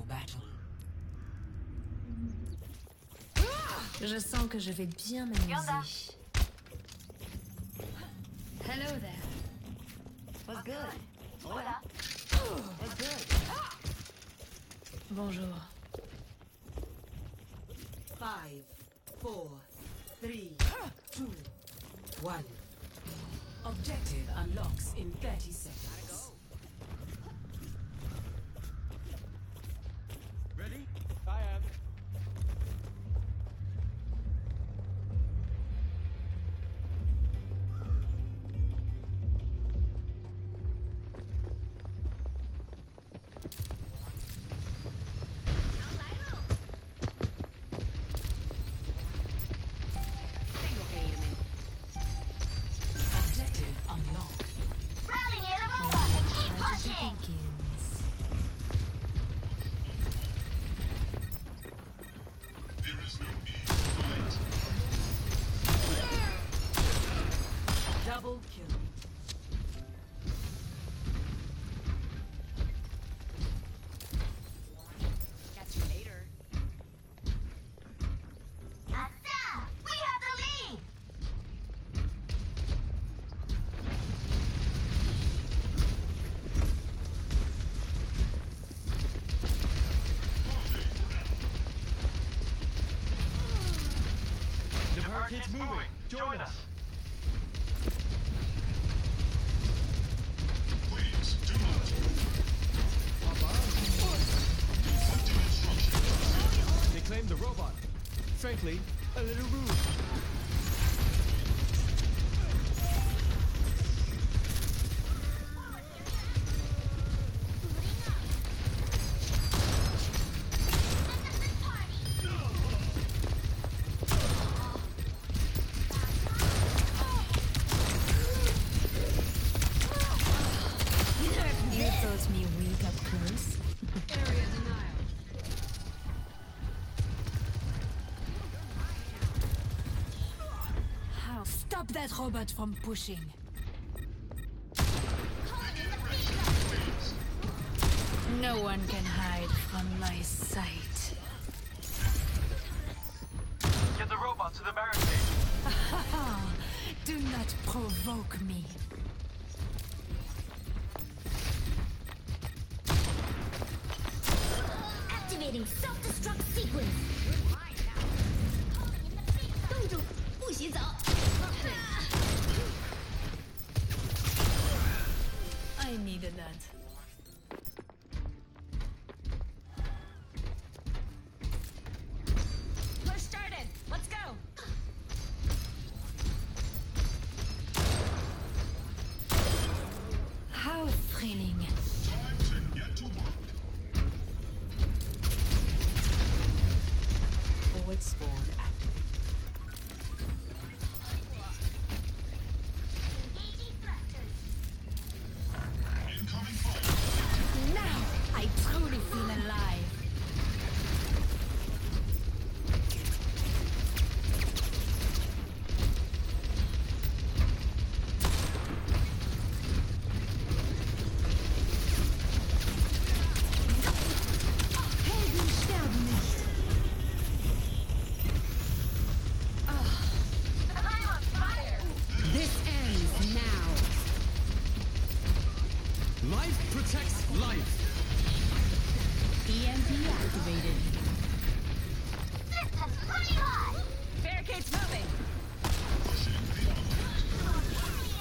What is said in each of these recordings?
battle. Je sens que je vais bien m'amuser. Hello there. What's good? Hola. What's good? Bonjour. 5, 4, 3, 2, 1. Objective unlocks in 30 seconds. Ready? I am. Objective unlocked. Begins. There is no need to fight. Double kill. Catch you later. We have the lead! The barricade's moving. Join us. Please do not. They claim the robot. Frankly, a little rude. You thought me weak up close? Area denial. How? Stop that robot from pushing. No one can hide from my sight. Get the robot to the barricade. Do not provoke me. Activating self-destruct sequence. 冻住，不许走。 I needed that. Push started. Let's go. How thrilling. Time to get to work. Forward spawn active. Incoming fire. Now I truly feel alive. Helden sterben nicht. This ends now. Life protects life. EMP activated. System's pretty hot! Barricade's moving. Pushing the envelope.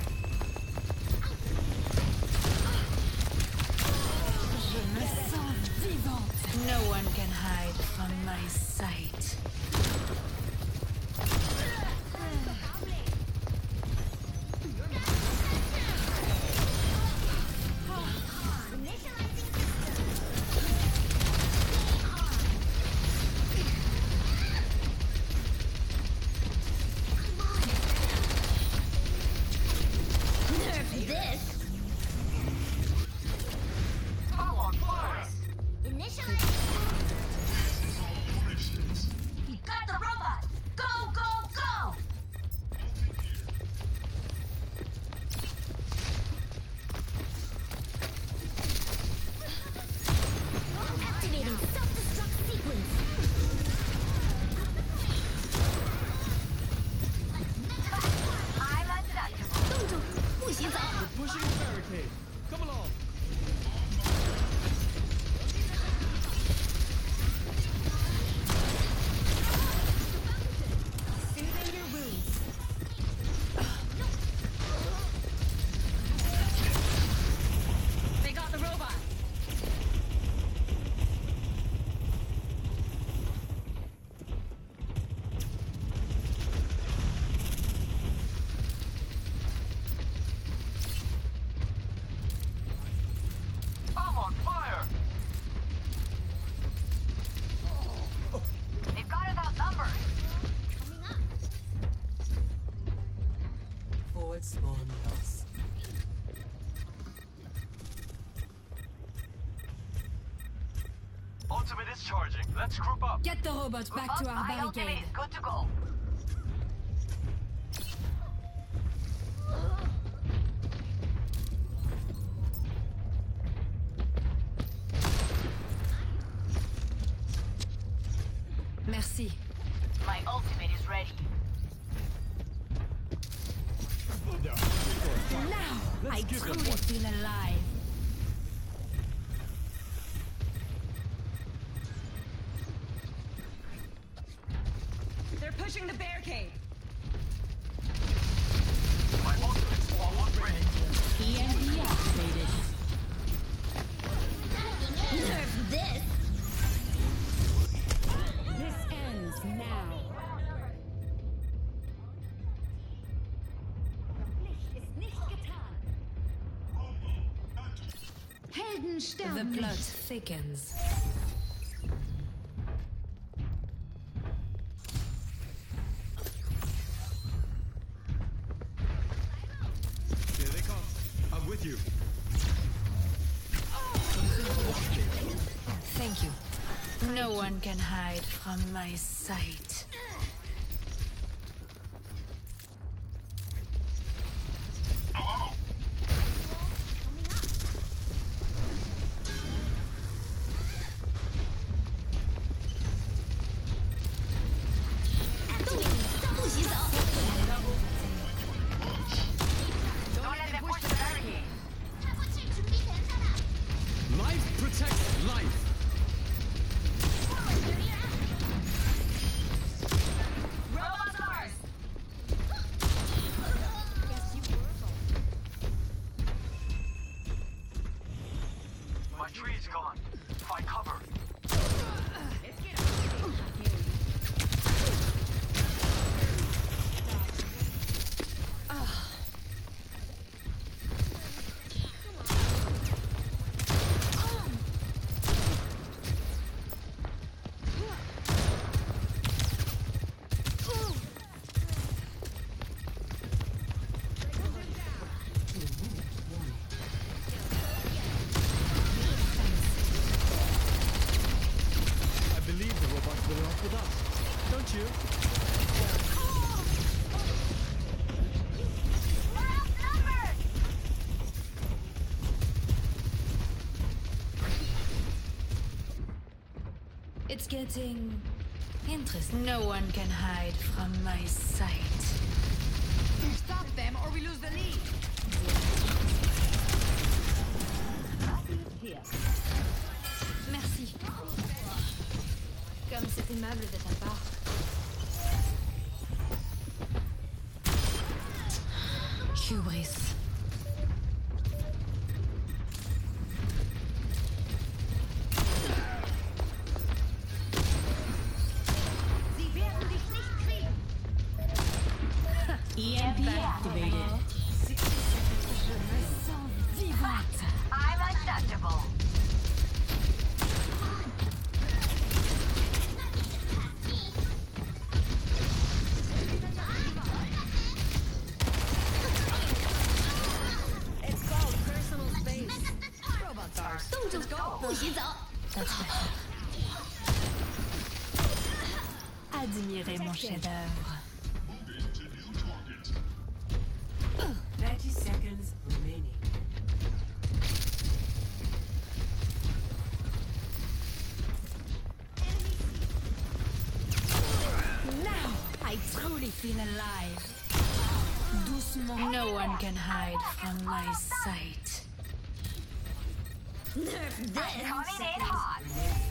Je me sens vivante. No one can hide from my sight. barricade. Come along. Soothing your wounds. They got the robot. I'm on fire! They've got us outnumbered. Forward spawn lost. Ultimate is charging. Let's group up. Get the robots back to our My ultimate barricade. is good to go. Merci. My ultimate is ready. Now Let's I give them truly one. feel alive. They're pushing the barricade. My ultimate's almost ready. EMP activated. Nerf this. This ends now. Ist nicht getan. Helden The sterben plot nicht. thickens. Here they come. I'm with you. Thank you. No one can hide from my sight. Activating 不洗澡。 Don't let them push the barricade. 插过去，准备等着呢。 Life protects life. Robot's ours. My tree's gone. Find cover. I believe the robots better off with us. Don't you? We're outnumbered. It's getting interesting. No one can hide from my sight. Stop them or we lose the lead. Merci. Comme c'est aimable de ta part. Hubris. Sie werden dich nicht kriegen. EMP activated. Je me sens vivante. I'm untouchable. It's called personal space. Robots ours. 动住，不洗澡。 That's better. Admirez mon chef-d'œuvre. Moving to new target. 30 seconds remaining. Now I truly feel alive. 12 doucement. No one can hide from my sight. Nerf this. Coming in hot.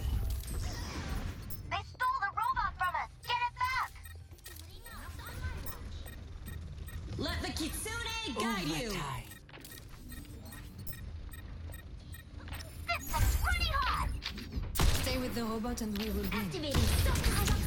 They stole the robot from us. Get it back. Let the Kitsune guide you. Overtime. This looks pretty hot. Stay with the robot and we will win. Activating.